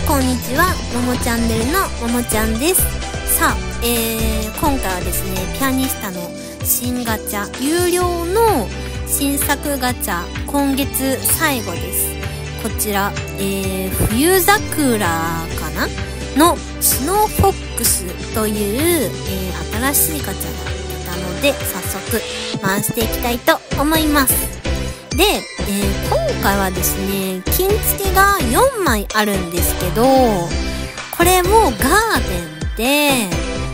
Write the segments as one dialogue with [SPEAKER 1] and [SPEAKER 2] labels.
[SPEAKER 1] こんにちは、ももチャンネルのももちゃんです。さあ、今回はですね、ピアニスタの新ガチャ、有料の新作ガチャ、今月最後です。こちら、冬桜かなのスノーフォックスという、新しいガチャが出たので、早速回していきたいと思います。で、今回はですね、金付けが4枚あるんですけど、これもガーデンで、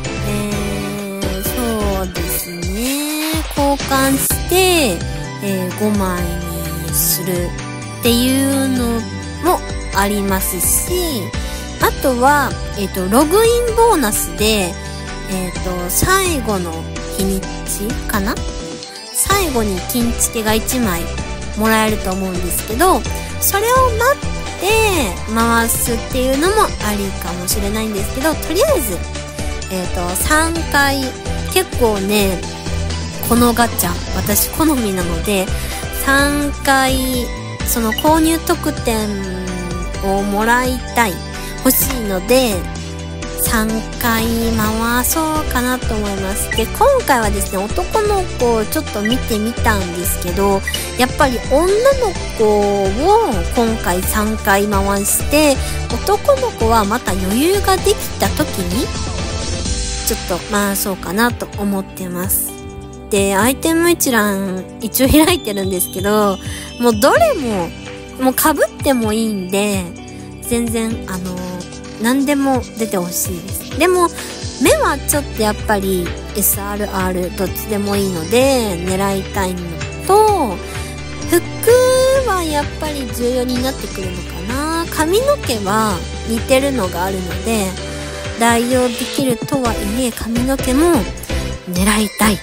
[SPEAKER 1] そうですね、交換して、5枚にするっていうのもありますし、あとは、ログインボーナスで、最後の日にちかな？最後に金付けが1枚もらえると思うんですけど、それを待って回すっていうのもありかもしれないんですけど、とりあえず、3回、結構ね、このガチャ、私好みなので、3回、その購入特典をもらいたい、欲しいので、3回回そうかなと思います。で、今回はですね、男の子をちょっと見てみたんですけど、やっぱり女の子を今回3回回して、男の子はまた余裕ができた時に、ちょっと回そうかなと思ってます。で、アイテム一覧一応開いてるんですけど、もうどれも、もう被ってもいいんで、全然、何でも出てほしいです。でも、目はちょっとやっぱり SRR どっちでもいいので狙いたいのと、服はやっぱり重要になってくるのかな。髪の毛は似てるのがあるので代用できるとはいえ、髪の毛も狙いたい。ち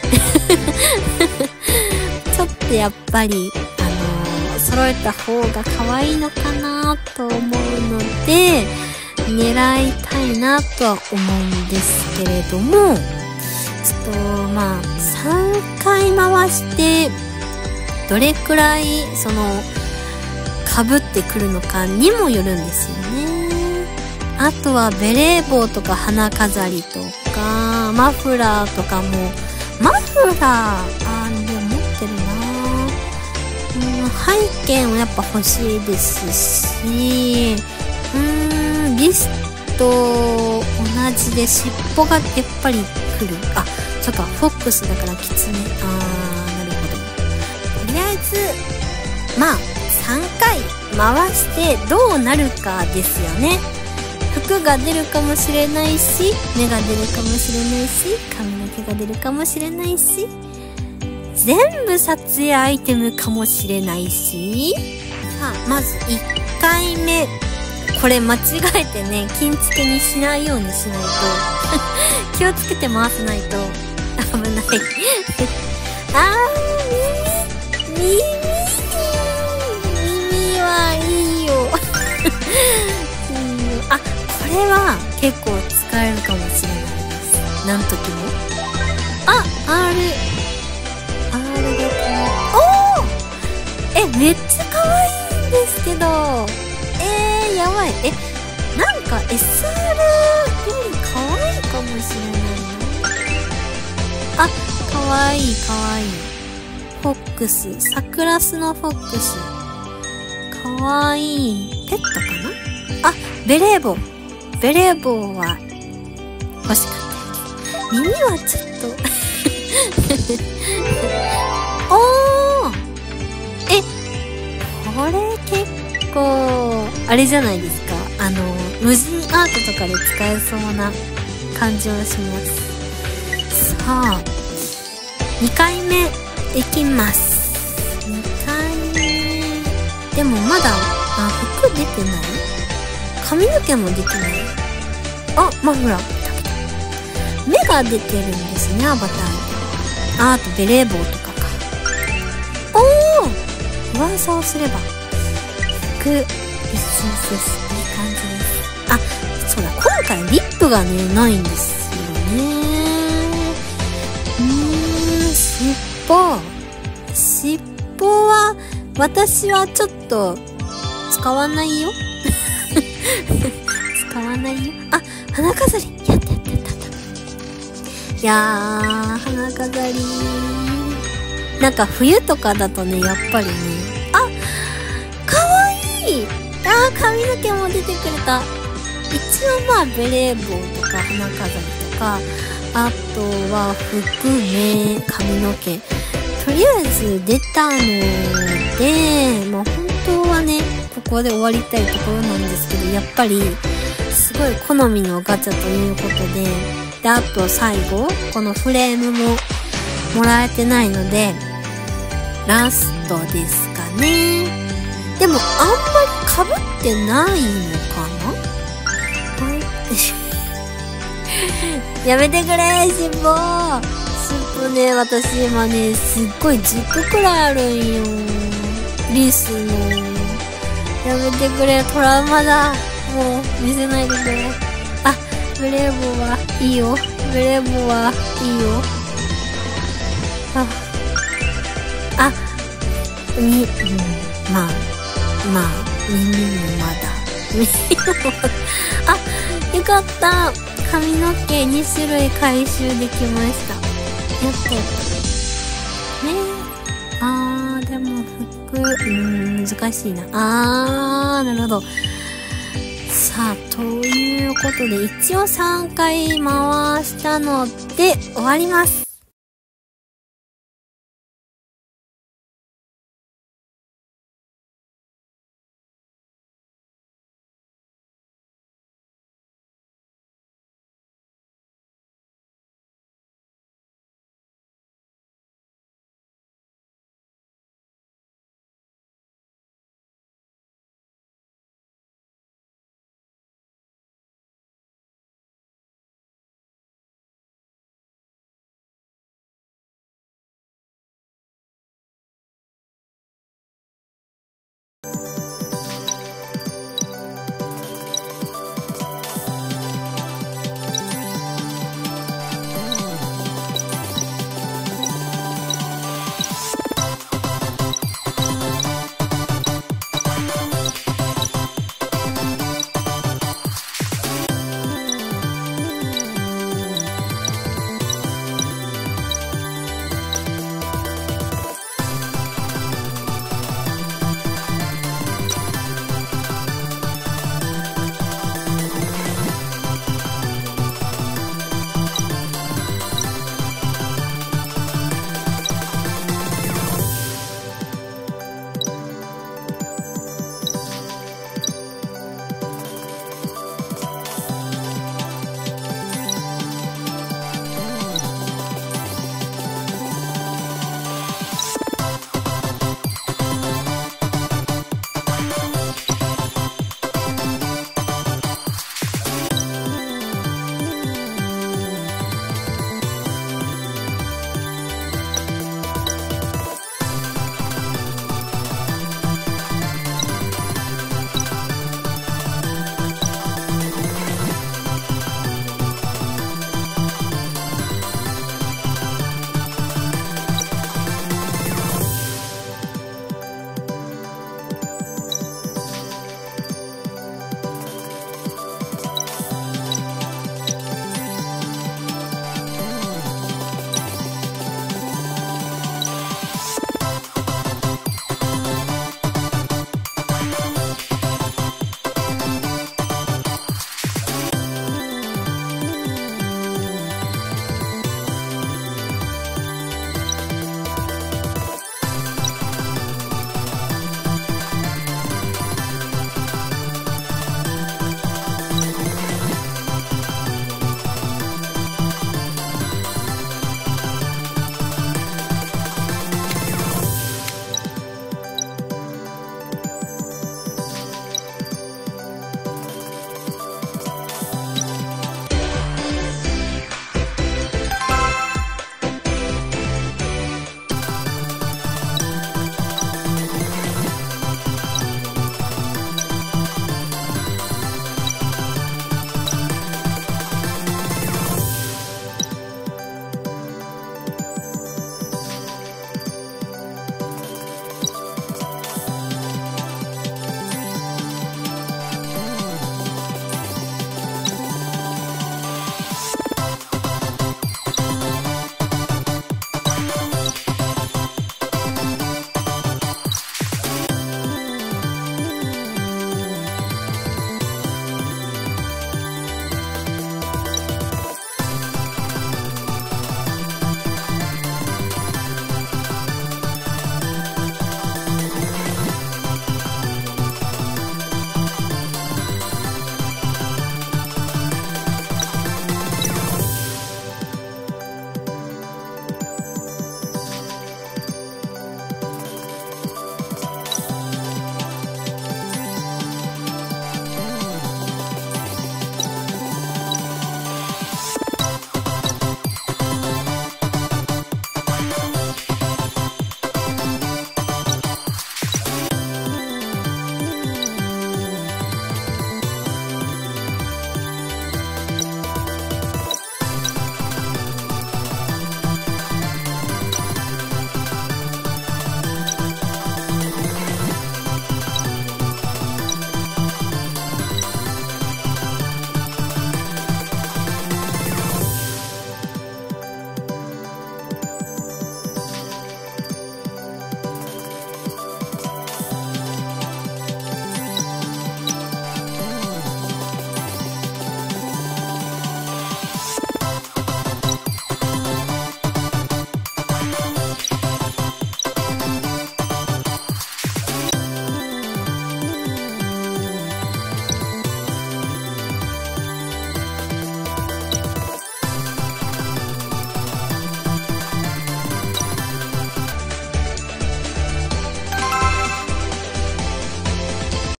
[SPEAKER 1] ょっとやっぱり揃えた方が可愛いのかなと思うので狙いたいなとは思うんですけれども、ちょっとまあ3回回してどれくらいその被ってくるのかにもよるんですよね。あとはベレー帽とか花飾りとかマフラーとかも、マフラーでも持ってるな。背景もやっぱ欲しいですし、リスと同じで尻尾がやっぱり来る。あ、そっか、フォックスだからキツネ。なるほど。とりあえず、まあ、3回回してどうなるかですよね。服が出るかもしれないし、目が出るかもしれないし、髪の毛が出るかもしれないし、全部撮影アイテムかもしれないし、さあ、まず1回目。これ間違えてね、金付けにしないようにしないと気をつけて回さないと危ない。耳はいいよ。あ、これは結構使えるかもしれないです。なんときも。あ、R がめっちゃ可愛いんですけど、やばい。なんか SR より可愛いかもしれないな。あ、可愛い可愛い。フォックス、サクラスのフォックス。可愛い。ペットかな？あ、ベレー帽。ベレー帽は欲しかった。耳はちょっとおー！これ結構あれじゃないですか。無人アートとかで使えそうな感じはします。さあ、2回目いきます。2回目でもまだ服出てない？髪の毛も出てない？あ、マフラー目が出てるんですね、アバター。あとベレー帽とかか。おー、噂をすれば服です。いい感じです。あ、そうだ、今回リップがねないんですよね。尻尾は私はちょっと使わないよ。 ないよ。あ、花飾り。やった。いやー、花飾り。なんか冬とかだとね、やっぱりね。あ、かわいい。あー、髪の毛も出てくれた。一応まあ、ベレー帽とか花飾りとか、あとは服ね、髪の毛。とりあえず出たので、まあ本当はね、ここで終わりたいところなんですけど、やっぱり、すごい好みのガチャということで、あと最後、このフレームももらえてないので、ラストですかね。でもあんまり被ってないのかな？はい。やめてくれ、辛抱。ね、私今ね、すっごい10個くらいあるんよ。リスの。やめてくれ、トラウマだ。もう、見せないでくれ。あ、ブレーボーはいいよ。ブレーボーはいいよ。まあ、耳もまだ。あ、よかった。髪の毛2種類回収できました。やったね。でも服、難しいな。なるほど。さあ、ということで、一応3回回したので終わります。